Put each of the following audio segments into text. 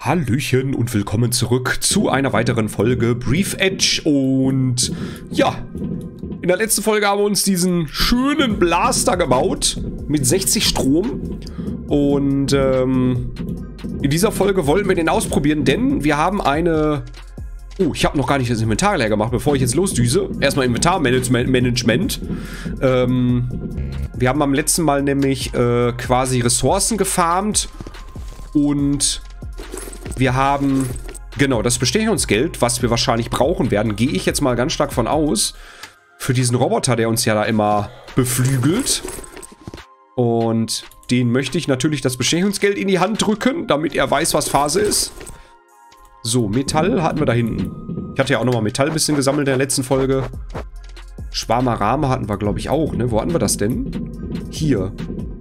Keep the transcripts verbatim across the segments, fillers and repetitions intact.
Hallöchen und willkommen zurück zu einer weiteren Folge Brief Edge. Und ja, in der letzten Folge haben wir uns diesen schönen Blaster gebaut mit sechzig Strom. Und ähm, in dieser Folge wollten wir den ausprobieren, denn wir haben eine... Oh, ich habe noch gar nicht das Inventar leer gemacht, bevor ich jetzt losdüse. Erstmal Inventarmanagement. Ähm, wir haben am letzten Mal nämlich äh, quasi Ressourcen gefarmt. Und wir haben, genau, das Bestechungsgeld, was wir wahrscheinlich brauchen werden, gehe ich jetzt mal ganz stark von aus. Für diesen Roboter, der uns ja da immer beflügelt. Und den möchte ich natürlich das Bestechungsgeld in die Hand drücken, damit er weiß, was Phase ist. So, Metall hatten wir da hinten. Ich hatte ja auch nochmal Metall ein bisschen gesammelt in der letzten Folge. Schwarmarame hatten wir, glaube ich, auch, ne? Wo hatten wir das denn? Hier.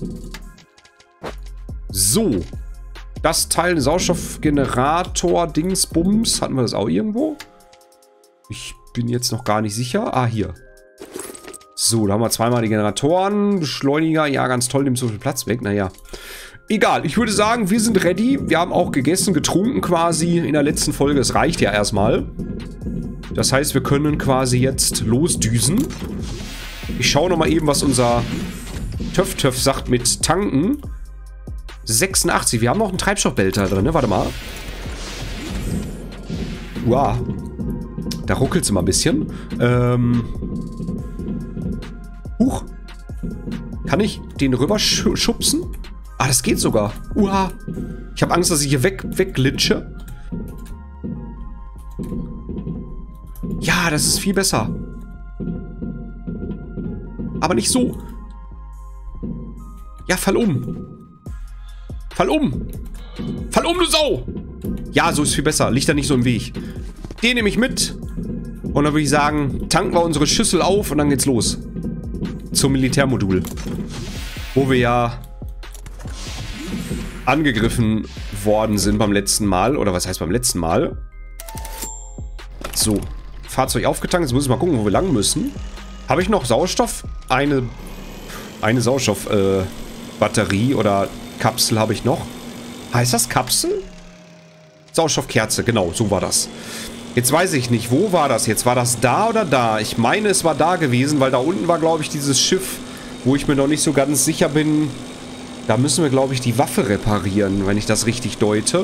So. Das Teil, Sauerstoffgenerator, Dingsbums. Hatten wir das auch irgendwo? Ich bin jetzt noch gar nicht sicher. Ah, hier. So, da haben wir zweimal die Generatoren. Beschleuniger, ja, ganz toll, nimmt so viel Platz weg. Naja. Egal, ich würde sagen, wir sind ready. Wir haben auch gegessen, getrunken quasi in der letzten Folge. Es reicht ja erstmal. Das heißt, wir können quasi jetzt losdüsen. Ich schaue nochmal eben, was unser Töff-Töff sagt mit Tanken. sechsundachtzig. Wir haben noch einen Treibstoffbehälter drin, ne? Warte mal. Wow. Da ruckelt es immer ein bisschen. Ähm. Huch. Kann ich den rüber sch schubsen? Ah, das geht sogar. Uha. Ich habe Angst, dass ich hier weg, wegglitsche. Ja, das ist viel besser. Aber nicht so. Ja, fall um. Fall um. Fall um, du Sau. Ja, so ist viel besser. Liegt da nicht so im Weg. Den nehme ich mit. Und dann würde ich sagen, tanken wir unsere Schüssel auf und dann geht's los. Zum Militärmodul. Wo wir ja angegriffen worden sind beim letzten Mal. Oder was heißt beim letzten Mal? So. Fahrzeug aufgetankt. Jetzt muss ich mal gucken, wo wir lang müssen. Habe ich noch Sauerstoff? Eine, eine Sauerstoffbatterie äh, oder Kapsel habe ich noch. Heißt das Kapsel? Sauerstoffkerze, genau, so war das. Jetzt weiß ich nicht, wo war das jetzt? War das da oder da? Ich meine, es war da gewesen, weil da unten war, glaube ich, dieses Schiff, wo ich mir noch nicht so ganz sicher bin. Da müssen wir, glaube ich, die Waffe reparieren, wenn ich das richtig deute.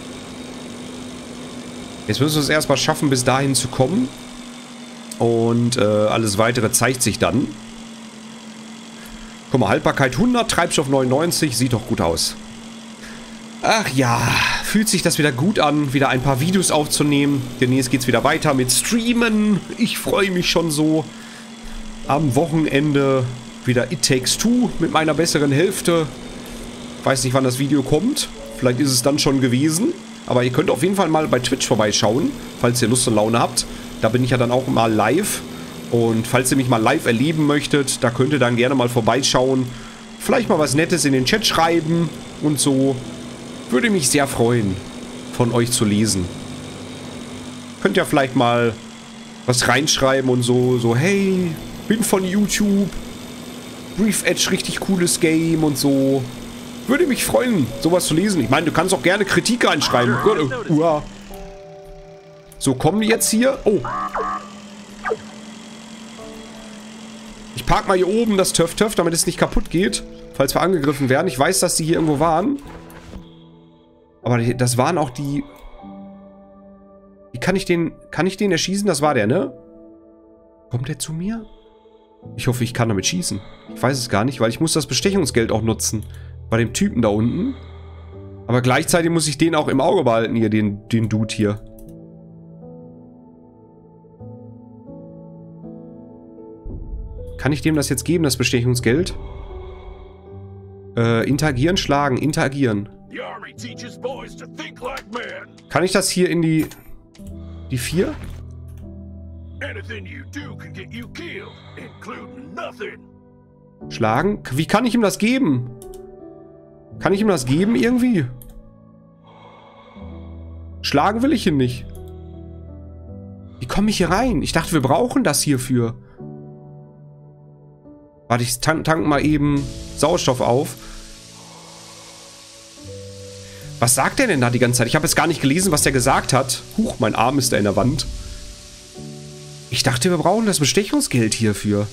Jetzt müssen wir es erstmal schaffen, bis dahin zu kommen. Und äh, alles Weitere zeigt sich dann. Guck mal, Haltbarkeit hundert, Treibstoff neunundneunzig, sieht doch gut aus. Ach ja, fühlt sich das wieder gut an, wieder ein paar Videos aufzunehmen. Demnächst geht es wieder weiter mit Streamen. Ich freue mich schon so. Am Wochenende wieder It Takes Two mit meiner besseren Hälfte. Weiß nicht, wann das Video kommt. Vielleicht ist es dann schon gewesen. Aber ihr könnt auf jeden Fall mal bei Twitch vorbeischauen, falls ihr Lust und Laune habt. Da bin ich ja dann auch mal live. Und falls ihr mich mal live erleben möchtet, da könnt ihr dann gerne mal vorbeischauen. Vielleicht mal was Nettes in den Chat schreiben und so. Würde mich sehr freuen, von euch zu lesen. Könnt ihr vielleicht mal was reinschreiben und so. So, hey, bin von YouTube. Brief Edge, richtig cooles Game und so. Würde mich freuen, sowas zu lesen. Ich meine, du kannst auch gerne Kritik reinschreiben. Uah. So, kommen die jetzt hier? Oh. Ich park mal hier oben das Töff-Töff, damit es nicht kaputt geht, falls wir angegriffen werden. Ich weiß, dass die hier irgendwo waren. Aber das waren auch die... Wie kann ich den... Kann ich den erschießen? Das war der, ne? Kommt der zu mir? Ich hoffe, ich kann damit schießen. Ich weiß es gar nicht, weil ich muss das Bestechungsgeld auch nutzen. Bei dem Typen da unten. Aber gleichzeitig muss ich den auch im Auge behalten hier, den, den Dude hier. Kann ich dem das jetzt geben, das Bestechungsgeld? Äh, interagieren, schlagen, interagieren. Kann ich das hier in die... Die vier? Schlagen? Wie kann ich ihm das geben? Kann ich ihm das geben irgendwie? Schlagen will ich ihn nicht. Wie komme ich hier rein? Ich dachte, wir brauchen das hierfür. Warte, ich tank, tank mal eben Sauerstoff auf. Was sagt der denn da die ganze Zeit? Ich habe jetzt gar nicht gelesen, was der gesagt hat. Huch, mein Arm ist da in der Wand. Ich dachte, wir brauchen das Bestechungsgeld hierfür.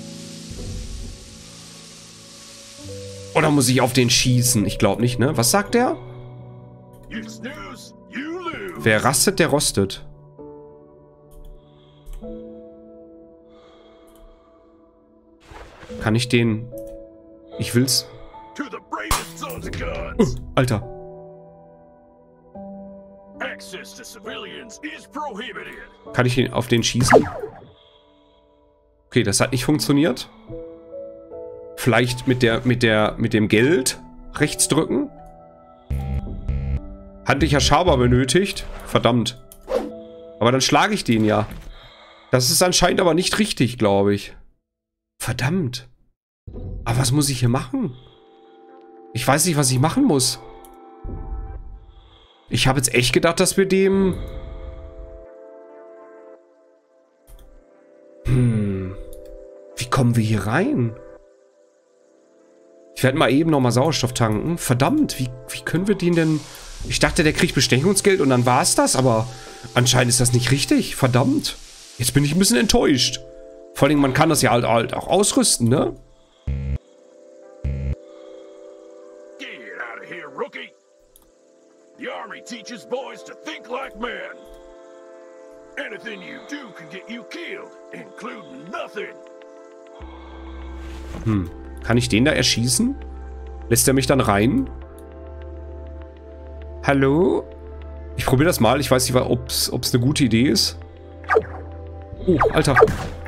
Oder muss ich auf den schießen? Ich glaube nicht, ne? Was sagt der? Wer rastet, der rostet. Kann ich den... Ich will's... Uh, Alter. Kann ich ihn auf den schießen? Okay, das hat nicht funktioniert. Vielleicht mit der, mit der, mit dem Geld rechts drücken. Handlicher Schaber benötigt. Verdammt. Aber dann schlage ich den ja. Das ist anscheinend aber nicht richtig, glaube ich. Verdammt. Aber was muss ich hier machen? Ich weiß nicht, was ich machen muss. Ich habe jetzt echt gedacht, dass wir dem... Hm. Wie kommen wir hier rein? Ich werde mal eben nochmal Sauerstoff tanken. Verdammt, wie, wie können wir den denn... Ich dachte, der kriegt Bestechungsgeld und dann war es das, aber anscheinend ist das nicht richtig. Verdammt. Jetzt bin ich ein bisschen enttäuscht. Vor allem, man kann das ja halt, halt auch ausrüsten, ne? Get out of here, rookie. The army teaches boys to think like men. Anything you do can get you killed, including nothing. Hm. Kann ich den da erschießen? Lässt er mich dann rein? Hallo? Ich probiere das mal. Ich weiß nicht, ob es eine gute Idee ist. Oh, Alter.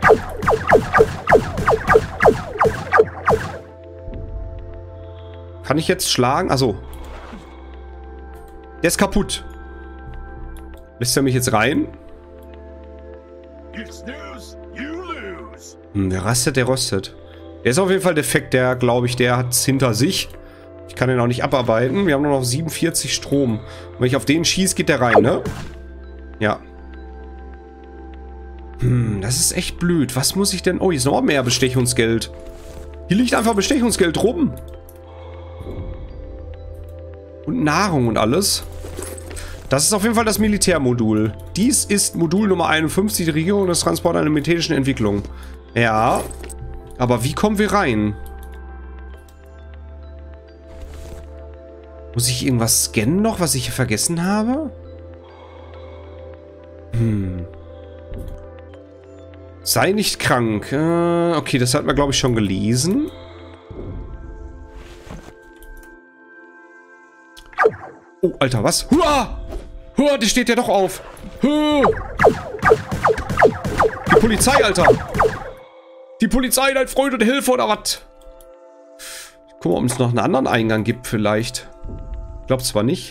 Kann ich jetzt schlagen? Achso. Der ist kaputt. Lässt er mich jetzt rein? Hm, der rastet, der rostet. Der ist auf jeden Fall defekt. Der, glaube ich, der hat es hinter sich. Ich kann den auch nicht abarbeiten. Wir haben nur noch siebenundvierzig Strom. Und wenn ich auf den schieße, geht der rein, ne? Ja. Hm, das ist echt blöd. Was muss ich denn... Oh, hier ist noch mehr Bestechungsgeld. Hier liegt einfach Bestechungsgeld rum. Und Nahrung und alles. Das ist auf jeden Fall das Militärmodul. Dies ist Modul Nummer einundfünfzig, die Regierung des Transports einer militärischen Entwicklung. Ja. Aber wie kommen wir rein? Muss ich irgendwas scannen noch, was ich hier vergessen habe? Hm. Sei nicht krank. Äh, okay, das hat man, glaube ich, schon gelesen. Oh, Alter, was? Hua! Hua, die steht ja doch auf. Hua! Die Polizei, Alter. Die Polizei, dein Freund und Hilfe oder was? Guck mal, ob es noch einen anderen Eingang gibt vielleicht. Ich glaube zwar nicht.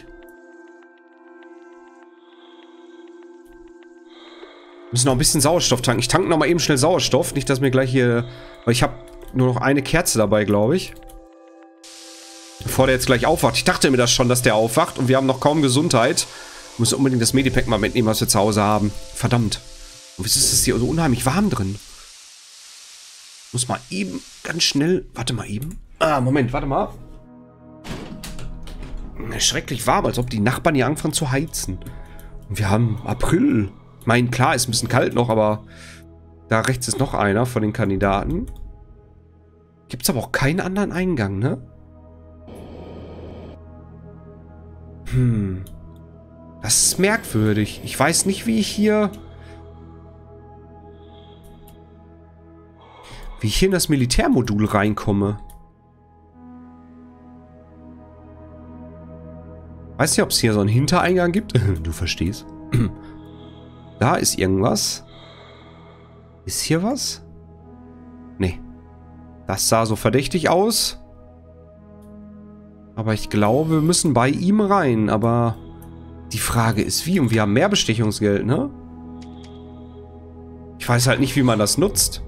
Wir müssen noch ein bisschen Sauerstoff tanken. Ich tanke noch mal eben schnell Sauerstoff. Nicht, dass mir gleich hier... Weil ich habe nur noch eine Kerze dabei, glaube ich. Bevor der jetzt gleich aufwacht. Ich dachte mir das schon, dass der aufwacht. Und wir haben noch kaum Gesundheit. Wir müssen unbedingt das Medipack mal mitnehmen, was wir zu Hause haben. Verdammt. Und wieso ist es hier so unheimlich warm drin? Ich muss mal eben ganz schnell... Warte mal eben. Ah, Moment, warte mal. Schrecklich warm, als ob die Nachbarn hier anfangen zu heizen. Und wir haben April. Ich meine, klar, ist ein bisschen kalt noch, aber da rechts ist noch einer von den Kandidaten. Gibt es aber auch keinen anderen Eingang, ne? Hm. Das ist merkwürdig. Ich weiß nicht, wie ich hier... Wie ich hier in das Militärmodul reinkomme. Weiß nicht, ob es hier so einen Hintereingang gibt. Du verstehst. Da ist irgendwas. Ist hier was? Nee. Das sah so verdächtig aus. Aber ich glaube, wir müssen bei ihm rein. Aber die Frage ist wie. Und wir haben mehr Bestechungsgeld, ne? Ich weiß halt nicht, wie man das nutzt.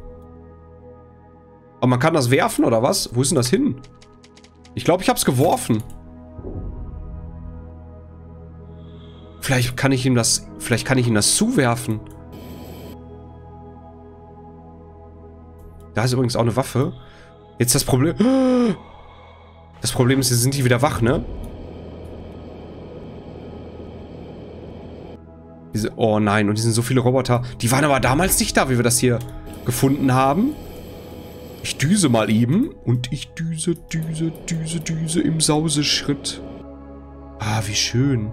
Aber man kann das werfen, oder was? Wo ist denn das hin? Ich glaube, ich habe es geworfen. Vielleicht kann ich ihm das... Vielleicht kann ich ihm das zuwerfen. Da ist übrigens auch eine Waffe. Jetzt das Problem... Das Problem ist, jetzt sind die wieder wach, ne? Diese, oh nein, und hier sind so viele Roboter. Die waren aber damals nicht da, wie wir das hier gefunden haben. Ich düse mal eben. Und ich düse, düse, düse, düse im Sauseschritt. Ah, wie schön.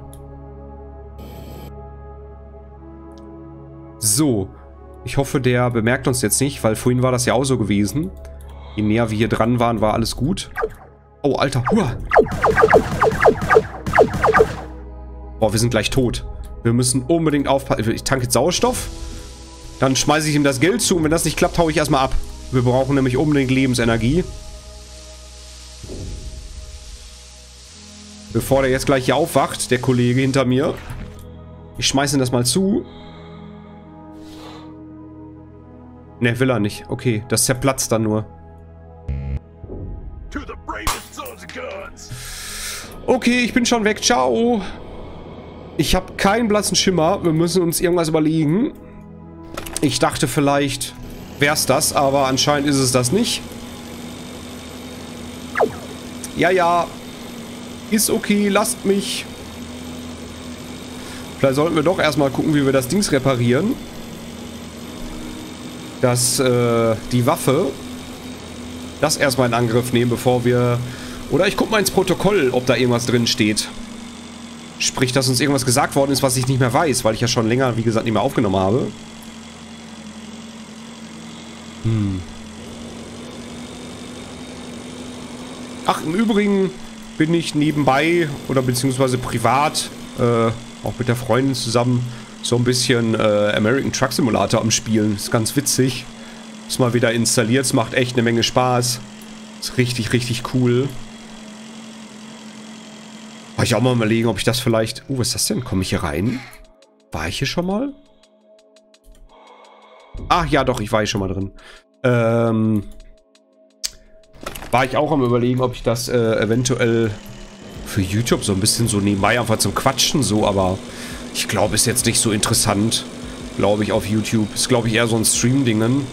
So. Ich hoffe, der bemerkt uns jetzt nicht, weil vorhin war das ja auch so gewesen. Je näher wir hier dran waren, war alles gut. Oh, Alter. Hua. Boah, wir sind gleich tot. Wir müssen unbedingt aufpassen. Ich tanke jetzt Sauerstoff. Dann schmeiße ich ihm das Geld zu. Und wenn das nicht klappt, haue ich erstmal ab. Wir brauchen nämlich unbedingt Lebensenergie. Bevor der jetzt gleich hier aufwacht, der Kollege hinter mir. Ich schmeiße ihm das mal zu. Ne, will er nicht. Okay, das zerplatzt dann nur. Okay, ich bin schon weg. Ciao. Ich habe keinen blassen Schimmer. Wir müssen uns irgendwas überlegen. Ich dachte vielleicht wäre es das, aber anscheinend ist es das nicht. Ja, ja. Ist okay, lasst mich. Vielleicht sollten wir doch erstmal gucken, wie wir das Dings reparieren. Das, äh, die Waffe. Das erstmal in Angriff nehmen, bevor wir... Oder ich gucke mal ins Protokoll, ob da irgendwas drin steht. Sprich, dass uns irgendwas gesagt worden ist, was ich nicht mehr weiß, weil ich ja schon länger, wie gesagt, nicht mehr aufgenommen habe. Hm. Ach, im Übrigen bin ich nebenbei oder beziehungsweise privat, äh, auch mit der Freundin zusammen, so ein bisschen äh, American Truck Simulator am Spielen. Ist ganz witzig. Ist mal wieder installiert, es macht echt eine Menge Spaß. Ist richtig, richtig cool. War ich auch mal überlegen, ob ich das vielleicht... Oh, uh, was ist das denn? Komme ich hier rein? War ich hier schon mal? Ach ja, doch, ich war hier schon mal drin. Ähm... War ich auch am Überlegen, ob ich das äh, eventuell für YouTube so ein bisschen so nebenbei einfach zum Quatschen so, aber ich glaube, ist jetzt nicht so interessant, glaube ich, auf YouTube. Ist, glaube ich, eher so ein Stream-Dingen.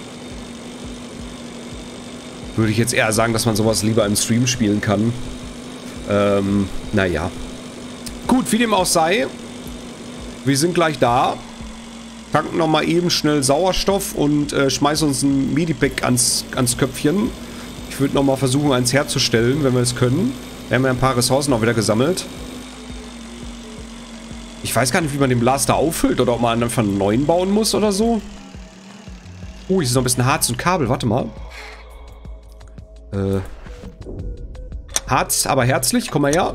Würde ich jetzt eher sagen, dass man sowas lieber im Stream spielen kann. Ähm, naja. Gut, wie dem auch sei. Wir sind gleich da. Tanken nochmal eben schnell Sauerstoff und äh, schmeißen uns ein Medipack ans, ans Köpfchen. Ich würde nochmal versuchen, eins herzustellen, wenn wir es können. Wir haben ja ein paar Ressourcen auch wieder gesammelt. Ich weiß gar nicht, wie man den Blaster auffüllt oder ob man einfach einen neuen bauen muss oder so. Oh, hier ist noch ein bisschen Harz und Kabel. Warte mal. Äh. Harz, aber herzlich. Komm mal her.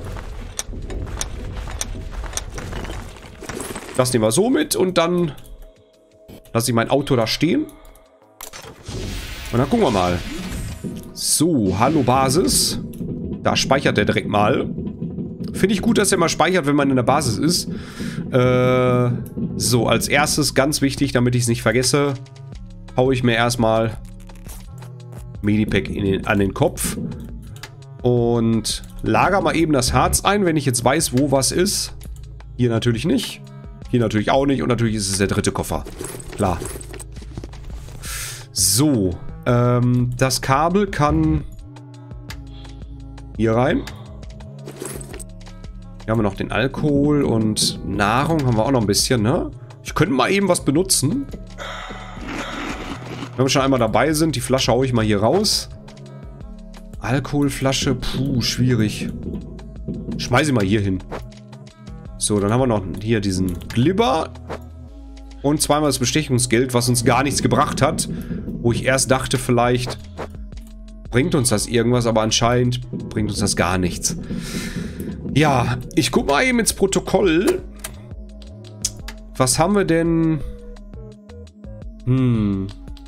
Das nehmen wir so mit und dann lasse ich mein Auto da stehen. Und dann gucken wir mal. So, hallo Basis. Da speichert er direkt mal. Finde ich gut, dass er mal speichert, wenn man in der Basis ist. Äh, so, als erstes, ganz wichtig, damit ich es nicht vergesse, haue ich mir erstmal Medipack in den, an den Kopf. Und lager mal eben das Harz ein, wenn ich jetzt weiß, wo was ist. Hier natürlich nicht. Hier natürlich auch nicht. Und natürlich ist es der dritte Koffer. Klar. So. Ähm, das Kabel kann hier rein. Hier haben wir noch den Alkohol und Nahrung haben wir auch noch ein bisschen, ne? Ich könnte mal eben was benutzen. Wenn wir schon einmal dabei sind, die Flasche haue ich mal hier raus. Alkoholflasche, puh, schwierig. Schmeiß sie mal hier hin. So, dann haben wir noch hier diesen Glibber. Und zweimal das Bestechungsgeld, was uns gar nichts gebracht hat. Wo ich erst dachte, vielleicht bringt uns das irgendwas, aber anscheinend bringt uns das gar nichts. Ja, ich guck mal eben ins Protokoll. Was haben wir denn? Hm.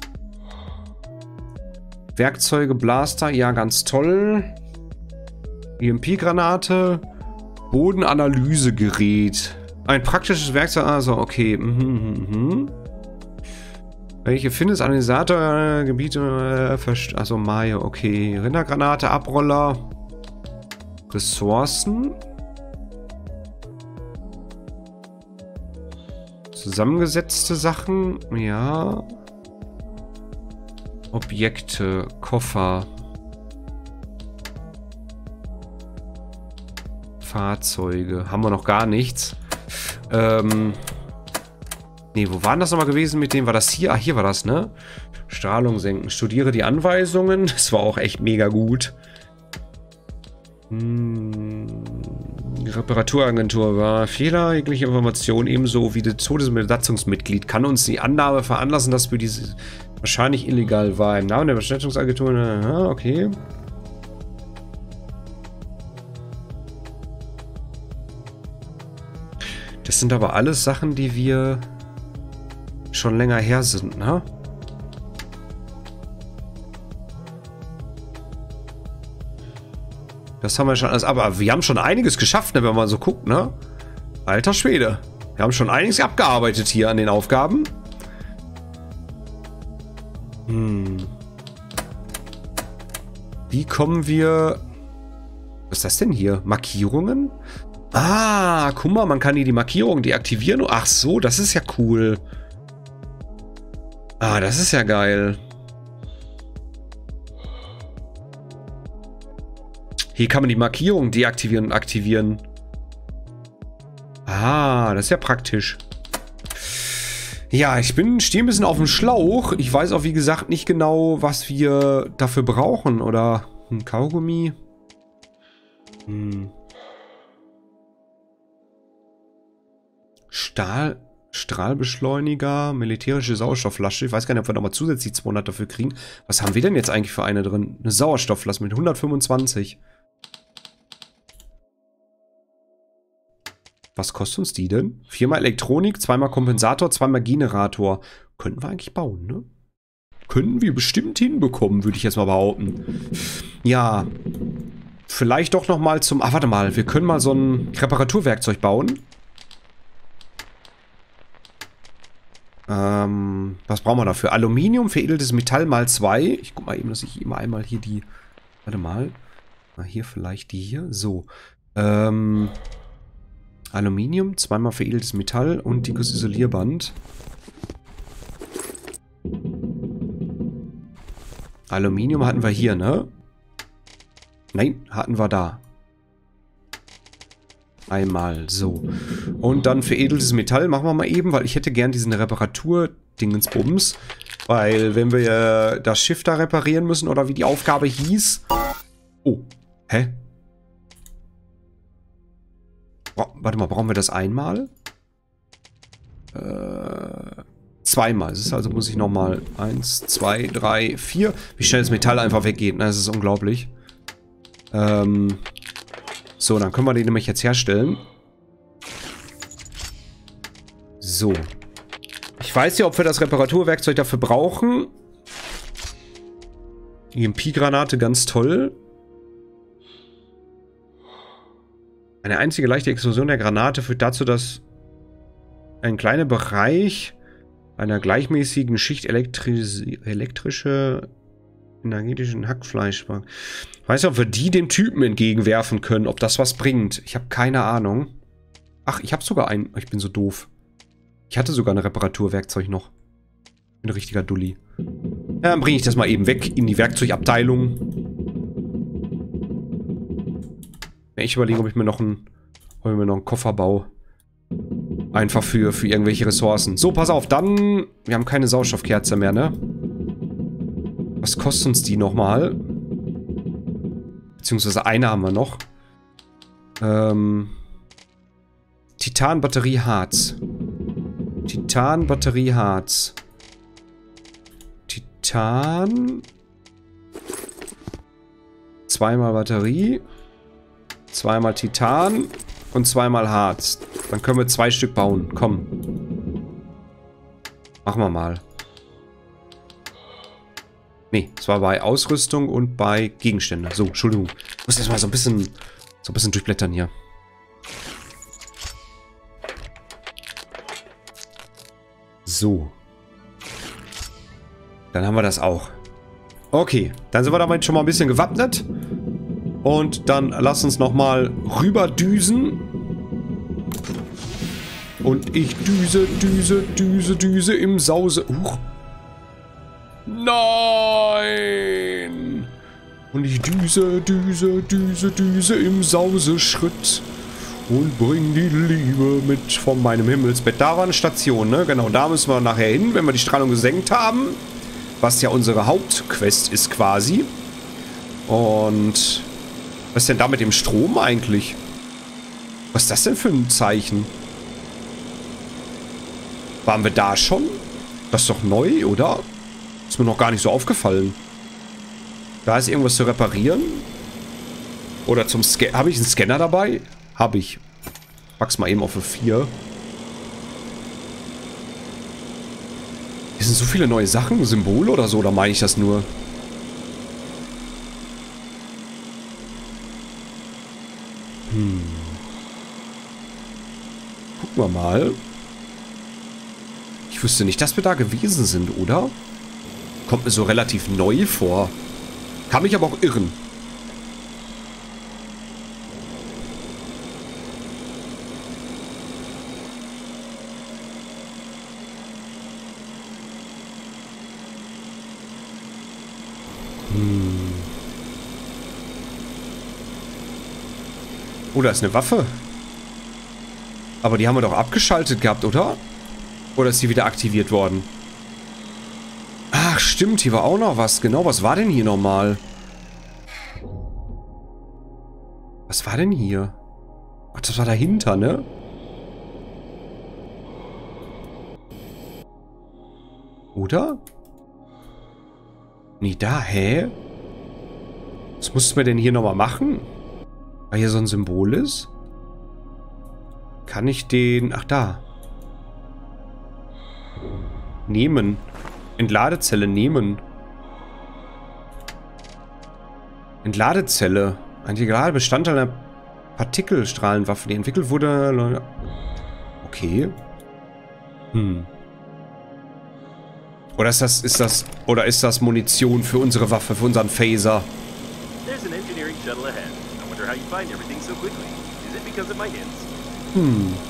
Werkzeuge, Blaster, ja, ganz toll. E M P-Granate. Bodenanalysegerät. Ein praktisches Werkzeug, also okay. Mhm, mhm. Welche findest Analysator, Gebiete, äh, also Mayo, okay. Rindergranate, Abroller. Ressourcen. Zusammengesetzte Sachen, ja. Objekte, Koffer. Fahrzeuge. Haben wir noch gar nichts. Ähm, Nee, wo war das nochmal gewesen mit dem? War das hier? Ah, hier war das, ne? Strahlung senken. Studiere die Anweisungen. Das war auch echt mega gut. Hm. Reparaturagentur war Fehler, jegliche Information ebenso wie das Todesbesatzungsmitglied kann uns die Annahme veranlassen, dass wir diese wahrscheinlich illegal war. Im Namen der Bestattungsagentur. Aha, okay. Das sind aber alles Sachen, die wir schon länger her sind, ne? Das haben wir schon alles, aber wir haben schon einiges geschafft, ne, wenn man so guckt, ne? Alter Schwede. Wir haben schon einiges abgearbeitet hier an den Aufgaben. Hm. Wie kommen wir... Was ist das denn hier? Markierungen? Ah, guck mal, man kann hier die Markierungen deaktivieren. Ach so, das ist ja cool. Ah, das ist ja geil. Hier kann man die Markierung deaktivieren und aktivieren. Ah, das ist ja praktisch. Ja, ich bin stehe ein bisschen auf dem Schlauch. Ich weiß auch, wie gesagt, nicht genau, was wir dafür brauchen. Oder ein Kaugummi. Hm. Stahl, Strahlbeschleuniger, militärische Sauerstoffflasche. Ich weiß gar nicht, ob wir nochmal zusätzlich zweihundert dafür kriegen. Was haben wir denn jetzt eigentlich für eine drin? Eine Sauerstoffflasche mit hundertfünfundzwanzig. Was kostet uns die denn? Viermal Elektronik, zweimal Kompensator, zweimal Generator. Könnten wir eigentlich bauen, ne? Könnten wir bestimmt hinbekommen, würde ich jetzt mal behaupten. Ja. Vielleicht doch nochmal zum... Ah, warte mal. Wir können mal so ein Reparaturwerkzeug bauen. Ähm, was brauchen wir dafür? Aluminium, veredeltes Metall mal zwei. Ich guck mal eben, dass ich immer einmal hier die... Warte mal. Mal hier vielleicht die hier. So. Ähm... Aluminium, zweimal veredeltes Metall und dickes Isolierband. Aluminium hatten wir hier, ne? Nein, hatten wir da. Einmal, so. Und dann veredeltes Metall machen wir mal eben, weil ich hätte gern diesen Reparatur-Dingensbums. Weil, wenn wir das Schiff da reparieren müssen, oder wie die Aufgabe hieß... Oh, hä? Oh, warte mal, brauchen wir das einmal? Äh, zweimal. Das ist also, muss ich nochmal eins, zwei, drei, vier. Wie schnell das Metall einfach weggeht. Das ist unglaublich. Ähm, so, dann können wir den nämlich jetzt herstellen. So. Ich weiß ja, ob wir das Reparaturwerkzeug dafür brauchen. E M P-Granate, ganz toll. Eine einzige leichte Explosion der Granate führt dazu, dass ein kleiner Bereich einer gleichmäßigen Schicht elektris elektrische energetischen Hackfleisch war. Ich weiß nicht, ob wir die dem Typen entgegenwerfen können, ob das was bringt. Ich habe keine Ahnung. Ach, ich habe sogar ein... Ich bin so doof. Ich hatte sogar ein Reparaturwerkzeug noch. Ich bin ein richtiger Dulli. Ja, dann bringe ich das mal eben weg in die Werkzeugabteilung. Ich überlege, ob ich mir noch einen, ob ich mir noch einen Koffer baue. Einfach für, für irgendwelche Ressourcen. So, pass auf, dann... Wir haben keine Sauerstoffkerze mehr, ne? Was kostet uns die nochmal? Beziehungsweise eine haben wir noch. Ähm... Titan-Batterie-Harz. Titan-Batterie-Harz. Titan... Zweimal Batterie... Zweimal Titan und zweimal Harz. Dann können wir zwei Stück bauen. Komm. Machen wir mal. Nee, es war bei Ausrüstung und bei Gegenstände. So, Entschuldigung. Ich muss erstmal so ein bisschen, so ein bisschen durchblättern hier. So. Dann haben wir das auch. Okay, dann sind wir damit schon mal ein bisschen gewappnet. Und dann lass uns nochmal rüberdüsen. Und ich düse, düse, düse, düse im Sause... Huch. Nein! Und ich düse, düse, düse, düse im Sauseschritt. Und bring die Liebe mit von meinem Himmelsbett. Da war eine Station, ne? Genau, da müssen wir nachher hin, wenn wir die Strahlung gesenkt haben. Was ja unsere Hauptquest ist quasi. Und was ist denn da mit dem Strom eigentlich? Was ist das denn für ein Zeichen? Waren wir da schon? Das ist doch neu, oder? Ist mir noch gar nicht so aufgefallen. Da ist irgendwas zu reparieren. Oder zum Scan. Habe ich einen Scanner dabei? Habe ich. Pack's mal eben auf vier. Hier sind so viele neue Sachen, Symbole oder so, oder meine ich das nur? Hm. Gucken wir mal. Ich wüsste nicht, dass wir da gewesen sind, oder? Kommt mir so relativ neu vor. Kann mich aber auch irren. Hm. Oh, da ist eine Waffe. Aber die haben wir doch abgeschaltet gehabt, oder? Oder ist die wieder aktiviert worden? Ach, stimmt, hier war auch noch was. Genau, was war denn hier nochmal? Was war denn hier? Ach, das war dahinter, ne? Oder? Nee, da, hä? Was mussten wir denn hier nochmal machen? Weil hier so ein Symbol ist? Kann ich den... Ach, da. Nehmen. Entladezelle nehmen. Entladezelle. Ein integraler Bestandteil einer Partikelstrahlenwaffe, die entwickelt wurde... Okay. Hm. Oder ist das, ist das, oder ist das Munition für unsere Waffe, für unseren Phaser? Hm.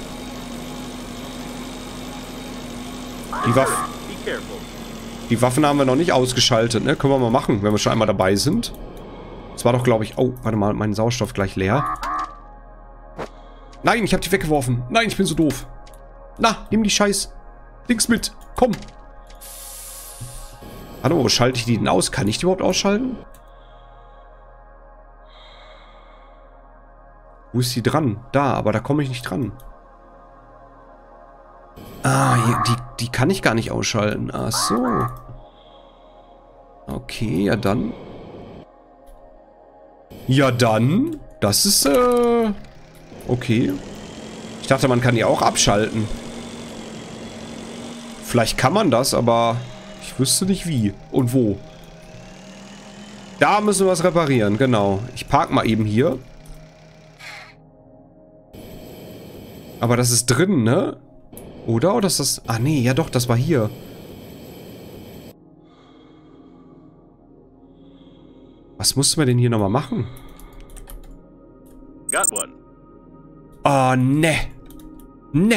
Die Waffe... Die Waffen haben wir noch nicht ausgeschaltet, ne? Können wir mal machen, wenn wir schon einmal dabei sind. Das war doch, glaube ich... Oh, warte mal, mein Sauerstoff gleich leer. Nein, ich habe die weggeworfen. Nein, ich bin so doof. Na, nimm die scheiß Dings mit. Komm. Hallo, schalte ich die denn aus? Kann ich die überhaupt ausschalten? Wo ist die dran? Da, aber da komme ich nicht dran. Ah, hier, die, die kann ich gar nicht ausschalten. Ach so. Okay, ja dann. Ja dann. Das ist, äh... okay. Ich dachte, man kann die auch abschalten. Vielleicht kann man das, aber ich wüsste nicht wie und wo. Da müssen wir was reparieren, genau. Ich park mal eben hier. Aber das ist drin, ne? Oder? Oder ist das... Ah, nee, ja doch, das war hier. Was mussten wir denn hier nochmal machen? Got one. Oh, ne. Ne.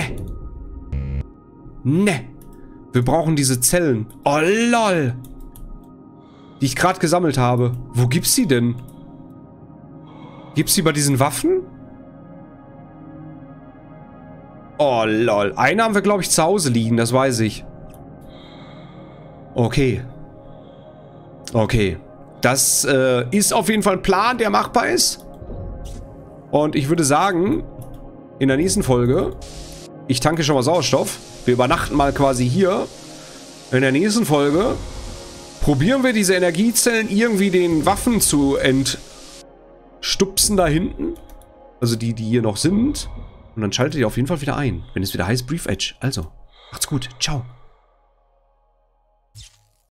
Ne. Wir brauchen diese Zellen. Oh, lol. Die ich gerade gesammelt habe. Wo gibt's die denn? Gibt's die bei diesen Waffen? Oh, lol. Eine haben wir, glaube ich, zu Hause liegen. Das weiß ich. Okay. Okay. Das äh, ist auf jeden Fall ein Plan, der machbar ist. Und ich würde sagen, in der nächsten Folge, ich tanke schon mal Sauerstoff. Wir übernachten mal quasi hier. In der nächsten Folge probieren wir diese Energiezellen irgendwie den Waffen zu entstupsen da hinten. Also die, die hier noch sind. Und dann schaltet ihr auf jeden Fall wieder ein, wenn es wieder heißt Brief Edge. Also, macht's gut. Ciao.